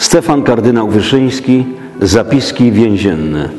Stefan kardynał Wyszyński, zapiski więzienne.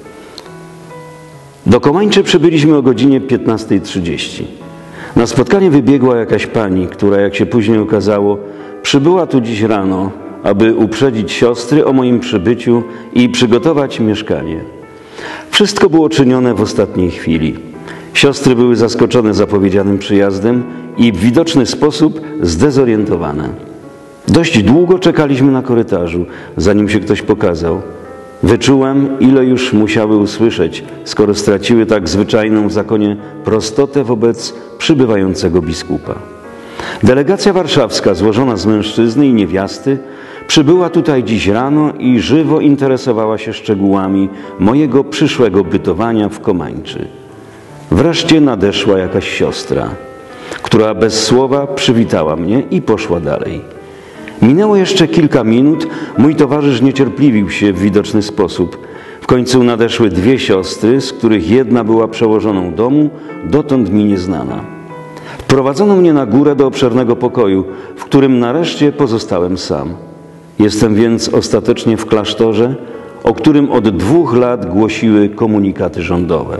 Do Komańczy przybyliśmy o godzinie 15:30. Na spotkanie wybiegła jakaś pani, która, jak się później okazało, przybyła tu dziś rano, aby uprzedzić siostry o moim przybyciu i przygotować mieszkanie. Wszystko było czynione w ostatniej chwili. Siostry były zaskoczone zapowiedzianym przyjazdem i w widoczny sposób zdezorientowane. Dość długo czekaliśmy na korytarzu, zanim się ktoś pokazał. Wyczułem, ile już musiały usłyszeć, skoro straciły tak zwyczajną w zakonie prostotę wobec przybywającego biskupa. Delegacja warszawska, złożona z mężczyzny i niewiasty, przybyła tutaj dziś rano i żywo interesowała się szczegółami mojego przyszłego bytowania w Komańczy. Wreszcie nadeszła jakaś siostra, która bez słowa przywitała mnie i poszła dalej. Minęło jeszcze kilka minut, mój towarzysz niecierpliwił się w widoczny sposób. W końcu nadeszły dwie siostry, z których jedna była przełożoną domu, dotąd mi nieznana. Wprowadzono mnie na górę do obszernego pokoju, w którym nareszcie pozostałem sam. Jestem więc ostatecznie w klasztorze, o którym od 2 lat głosiły komunikaty rządowe.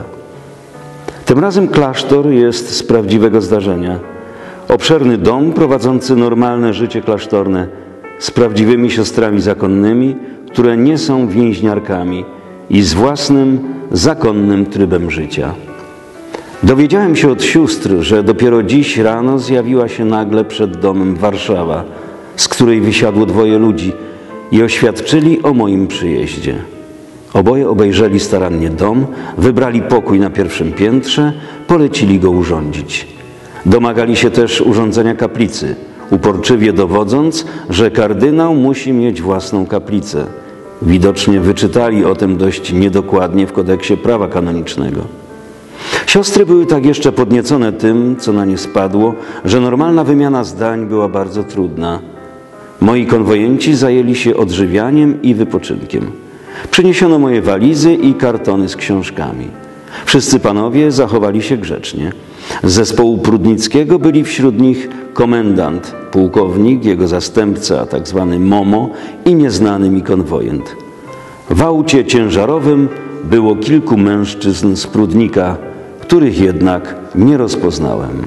Tym razem klasztor jest z prawdziwego zdarzenia. Obszerny dom prowadzący normalne życie klasztorne z prawdziwymi siostrami zakonnymi, które nie są więźniarkami i z własnym, zakonnym trybem życia. Dowiedziałem się od sióstr, że dopiero dziś rano zjawiła się nagle przed domem Warszawa, z której wysiadło 2 ludzi i oświadczyli o moim przyjeździe. Oboje obejrzeli starannie dom, wybrali pokój na 1. piętrze, polecili go urządzić. Domagali się też urządzenia kaplicy, uporczywie dowodząc, że kardynał musi mieć własną kaplicę. Widocznie wyczytali o tym dość niedokładnie w kodeksie prawa kanonicznego. Siostry były tak jeszcze podniecone tym, co na nie spadło, że normalna wymiana zdań była bardzo trudna. Moi konwojenci zajęli się odżywianiem i wypoczynkiem. Przyniesiono moje walizy i kartony z książkami. Wszyscy panowie zachowali się grzecznie. Z zespołu prudnickiego byli wśród nich komendant, pułkownik, jego zastępca, tak zwany Momo i nieznany mi konwojent. W aucie ciężarowym było kilku mężczyzn z Prudnika, których jednak nie rozpoznałem.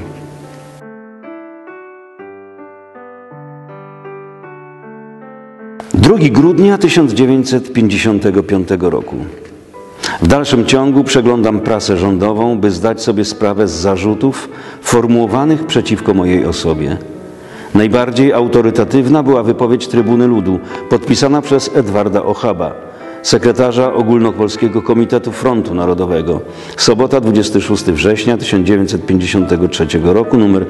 2 grudnia 1955 roku. W dalszym ciągu przeglądam prasę rządową, by zdać sobie sprawę z zarzutów formułowanych przeciwko mojej osobie. Najbardziej autorytatywna była wypowiedź Trybuny Ludu, podpisana przez Edwarda Ochaba, sekretarza Ogólnopolskiego Komitetu Frontu Narodowego. Sobota, 26 września 1953 roku, numer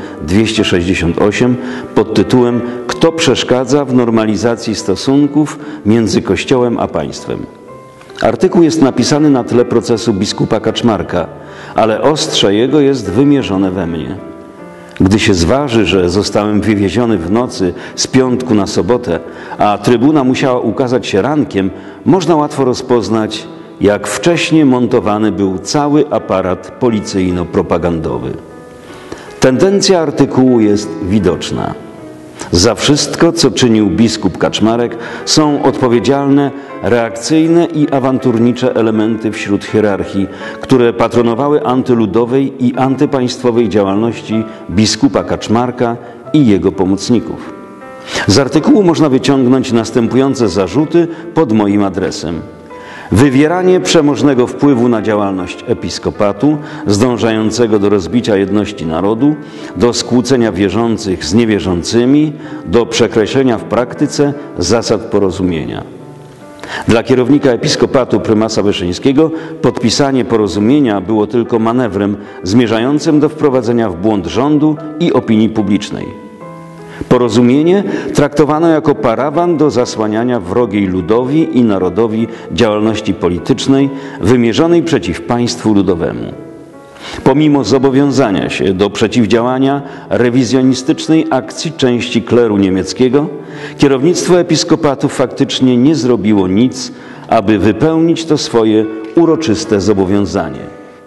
268, pod tytułem „Kto przeszkadza w normalizacji stosunków między Kościołem a państwem?”. Artykuł jest napisany na tle procesu biskupa Kaczmarka, ale ostrze jego jest wymierzone we mnie. Gdy się zważy, że zostałem wywieziony w nocy z piątku na sobotę, a trybuna musiała ukazać się rankiem, można łatwo rozpoznać, jak wcześnie montowany był cały aparat policyjno-propagandowy. Tendencja artykułu jest widoczna. Za wszystko, co czynił biskup Kaczmarek, są odpowiedzialne reakcyjne i awanturnicze elementy wśród hierarchii, które patronowały antyludowej i antypaństwowej działalności biskupa Kaczmarka i jego pomocników. Z artykułu można wyciągnąć następujące zarzuty pod moim adresem. Wywieranie przemożnego wpływu na działalność episkopatu, zdążającego do rozbicia jedności narodu, do skłócenia wierzących z niewierzącymi, do przekreślenia w praktyce zasad porozumienia. Dla kierownika episkopatu prymasa Wyszyńskiego podpisanie porozumienia było tylko manewrem zmierzającym do wprowadzenia w błąd rządu i opinii publicznej. Porozumienie traktowano jako parawan do zasłaniania wrogiej ludowi i narodowi działalności politycznej wymierzonej przeciw państwu ludowemu. Pomimo zobowiązania się do przeciwdziałania rewizjonistycznej akcji części kleru niemieckiego, kierownictwo episkopatu faktycznie nie zrobiło nic, aby wypełnić to swoje uroczyste zobowiązanie.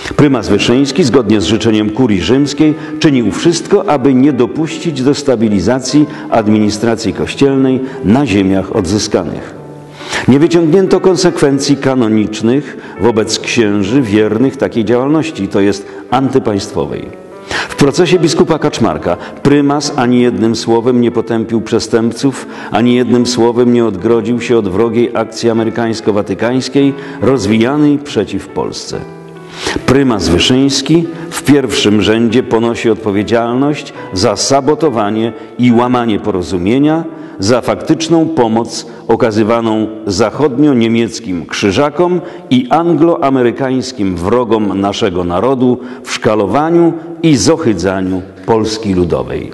Prymas Wyszyński, zgodnie z życzeniem kurii rzymskiej, czynił wszystko, aby nie dopuścić do stabilizacji administracji kościelnej na ziemiach odzyskanych. Nie wyciągnięto konsekwencji kanonicznych wobec księży wiernych takiej działalności, to jest antypaństwowej. W procesie biskupa Kaczmarka prymas ani jednym słowem nie potępił przestępców, ani jednym słowem nie odgrodził się od wrogiej akcji amerykańsko-watykańskiej rozwijanej przeciw Polsce. Prymas Wyszyński w pierwszym rzędzie ponosi odpowiedzialność za sabotowanie i łamanie porozumienia, za faktyczną pomoc okazywaną zachodnio-niemieckim krzyżakom i anglo-amerykańskim wrogom naszego narodu w szkalowaniu i zohydzaniu Polski Ludowej.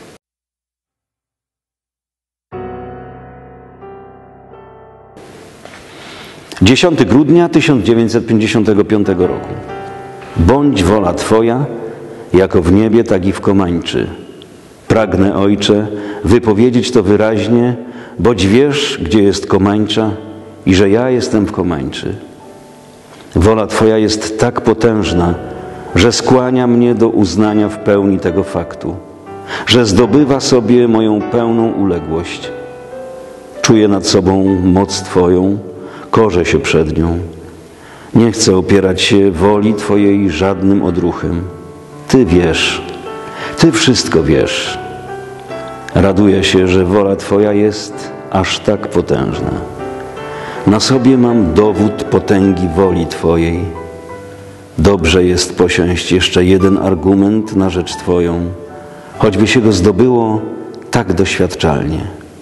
Dziesiąty grudnia 1955 roku. Bądź wola Twoja, jako w niebie, tak i w Komańczy. Pragnę, Ojcze, wypowiedzieć to wyraźnie, boć wiesz, gdzie jest Komańcza i że ja jestem w Komańczy. Wola Twoja jest tak potężna, że skłania mnie do uznania w pełni tego faktu, że zdobywa sobie moją pełną uległość. Czuję nad sobą moc Twoją, korzę się przed nią. Nie chcę opierać się woli Twojej żadnym odruchem. Ty wiesz, Ty wszystko wiesz. Raduję się, że wola Twoja jest aż tak potężna. Na sobie mam dowód potęgi woli Twojej. Dobrze jest posiąść jeszcze jeden argument na rzecz Twoją, choćby się go zdobyło tak doświadczalnie.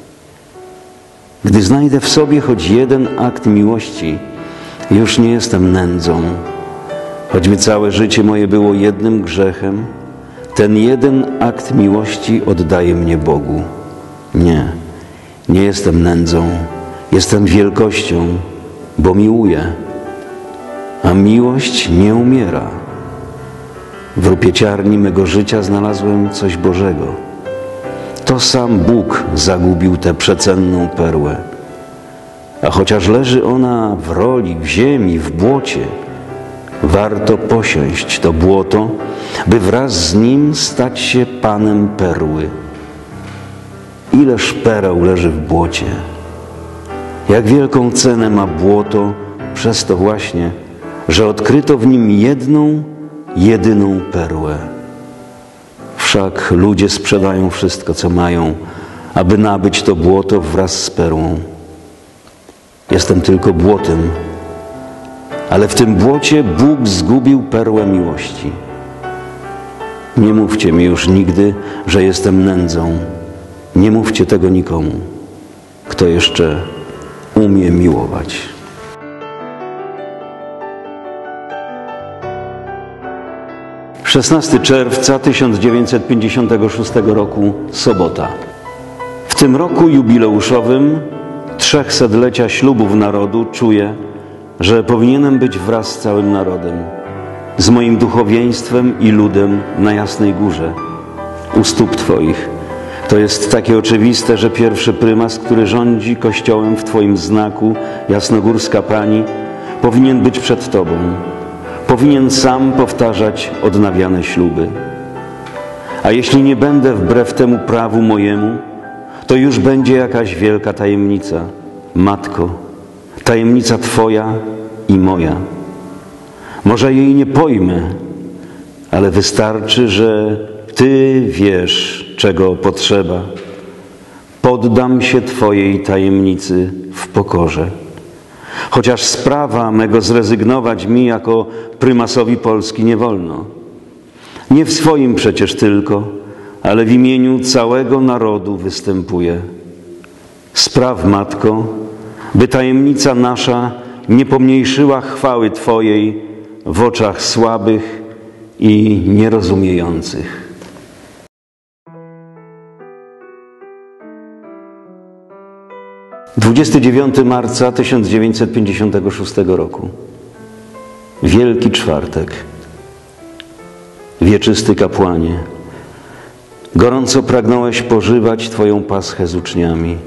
Gdy znajdę w sobie choć jeden akt miłości, już nie jestem nędzą. Choćby całe życie moje było jednym grzechem, ten jeden akt miłości oddaje mnie Bogu. Nie jestem nędzą, jestem wielkością, bo miłuję. A miłość nie umiera. W rupieciarni mego życia znalazłem coś Bożego. To sam Bóg zagubił tę przecenną perłę. A chociaż leży ona w roli, w ziemi, w błocie, warto posiąść to błoto, by wraz z nim stać się Panem perły. Ileż pereł leży w błocie. Jak wielką cenę ma błoto przez to właśnie, że odkryto w nim jedną, jedyną perłę. Wszak ludzie sprzedają wszystko, co mają, aby nabyć to błoto wraz z perłą. Jestem tylko błotem, ale w tym błocie Bóg zgubił perłę miłości. Nie mówcie mi już nigdy, że jestem nędzą. Nie mówcie tego nikomu, kto jeszcze umie miłować. 16 czerwca 1956 roku, sobota. W tym roku jubileuszowym 300-lecia ślubów narodu czuję, że powinienem być wraz z całym narodem, z moim duchowieństwem i ludem na Jasnej Górze, u stóp Twoich. To jest takie oczywiste, że pierwszy prymas, który rządzi Kościołem w Twoim znaku, Jasnogórska Pani, powinien być przed Tobą. Powinien sam powtarzać odnawiane śluby. A jeśli nie będę wbrew temu prawu mojemu, to już będzie jakaś wielka tajemnica. Matko, tajemnica Twoja i moja. Może jej nie pojmę, ale wystarczy, że Ty wiesz, czego potrzeba. Poddam się Twojej tajemnicy w pokorze. Chociaż sprawa mego zrezygnować mi jako prymasowi Polski nie wolno. Nie w swoim przecież tylko, ale w imieniu całego narodu występuję. Spraw, Matko, by tajemnica nasza nie pomniejszyła chwały Twojej w oczach słabych i nierozumiejących. Dwudziesty 29 marca 1956 roku. Wielki Czwartek. Wieczysty kapłanie, gorąco pragnąłeś pożywać Twoją paschę z uczniami.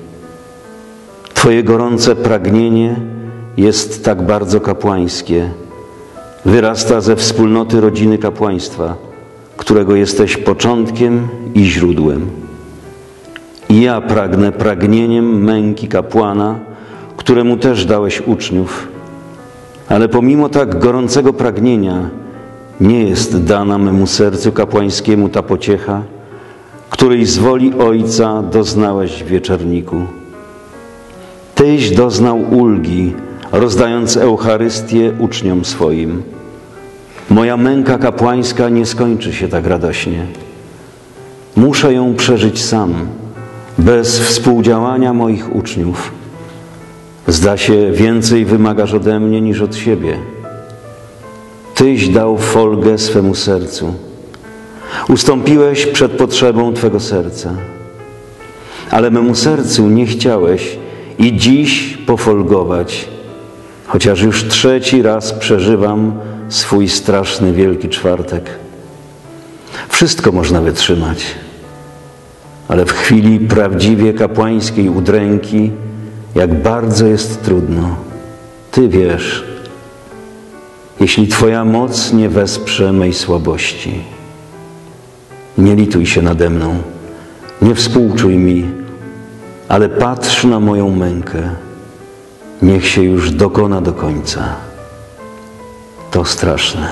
Twoje gorące pragnienie jest tak bardzo kapłańskie, Wyrasta ze wspólnoty rodziny kapłaństwa, którego jesteś początkiem i źródłem. I ja pragnę pragnieniem męki kapłana, któremu też dałeś uczniów, ale pomimo tak gorącego pragnienia nie jest dana memu sercu kapłańskiemu ta pociecha, której z woli Ojca doznałeś w wieczorniku. Tyś doznał ulgi, rozdając Eucharystię uczniom swoim. Moja męka kapłańska nie skończy się tak radośnie. Muszę ją przeżyć sam, bez współdziałania moich uczniów. Zda się, więcej wymagasz ode mnie niż od siebie. Tyś dał folgę swemu sercu. Ustąpiłeś przed potrzebą Twego serca. Ale memu sercu nie chciałeś i dziś pofolgować, chociaż już 3. raz przeżywam swój straszny Wielki Czwartek. Wszystko można wytrzymać, ale w chwili prawdziwie kapłańskiej udręki, jak bardzo jest trudno. Ty wiesz, jeśli Twoja moc nie wesprze mej słabości. Nie lituj się nade mną, nie współczuj mi, ale patrz na moją mękę. Niech się już dokona do końca. To straszne.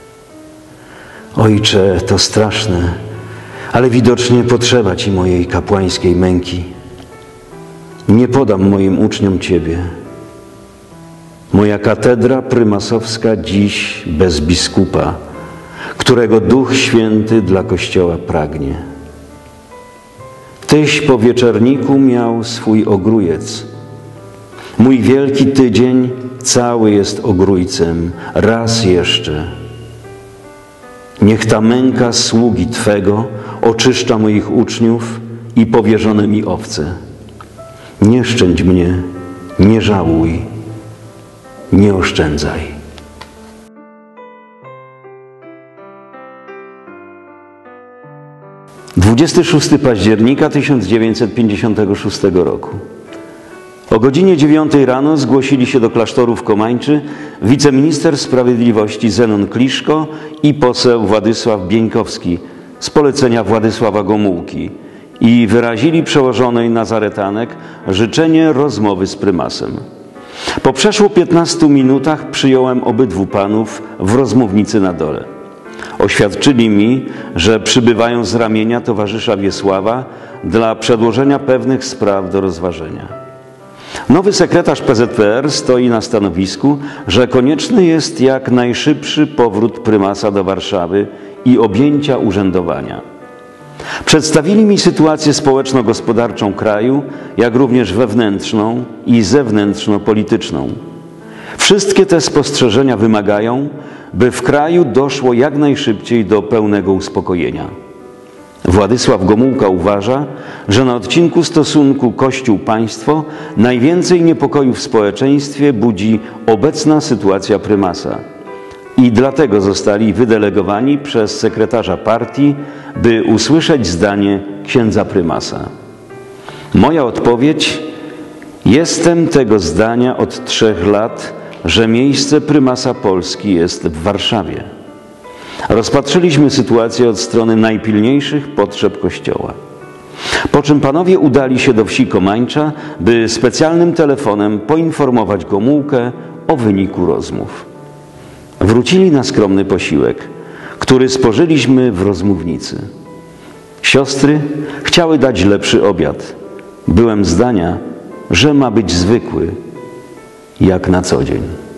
Ojcze, to straszne, ale widocznie potrzeba Ci mojej kapłańskiej męki. Nie podam moim uczniom Ciebie. Moja katedra prymasowska dziś bez biskupa, którego Duch Święty dla Kościoła pragnie. Tyś po wieczorniku miał swój ogrójec. Mój wielki tydzień cały jest ogrójcem. Raz jeszcze. Niech ta męka sługi Twego oczyszcza moich uczniów i powierzone mi owce. Nie szczędź mnie, nie żałuj, nie oszczędzaj. 26 października 1956 roku. O godzinie 9 rano zgłosili się do klasztoru w Komańczy wiceminister sprawiedliwości Zenon Kliszko i poseł Władysław Bieńkowski z polecenia Władysława Gomułki i wyrazili przełożonej Nazaretanek życzenie rozmowy z prymasem. Po przeszło 15 minutach przyjąłem obydwu panów w rozmównicy na dole. Oświadczyli mi, że przybywają z ramienia towarzysza Wiesława dla przedłożenia pewnych spraw do rozważenia. Nowy sekretarz PZPR stoi na stanowisku, że konieczny jest jak najszybszy powrót prymasa do Warszawy i objęcia urzędowania. Przedstawili mi sytuację społeczno-gospodarczą kraju, jak również wewnętrzną i zewnętrzno-polityczną. Wszystkie te spostrzeżenia wymagają, by w kraju doszło jak najszybciej do pełnego uspokojenia. Władysław Gomułka uważa, że na odcinku stosunku Kościół-państwo najwięcej niepokoju w społeczeństwie budzi obecna sytuacja prymasa i dlatego zostali wydelegowani przez sekretarza partii, by usłyszeć zdanie księdza prymasa. Moja odpowiedź: jestem tego zdania od 3 lat, że miejsce prymasa Polski jest w Warszawie. Rozpatrzyliśmy sytuację od strony najpilniejszych potrzeb Kościoła. Po czym panowie udali się do wsi Komańcza, by specjalnym telefonem poinformować Gomułkę o wyniku rozmów. Wrócili na skromny posiłek, który spożyliśmy w rozmównicy. Siostry chciały dać lepszy obiad. Byłem zdania, że ma być zwykły, jak na co dzień.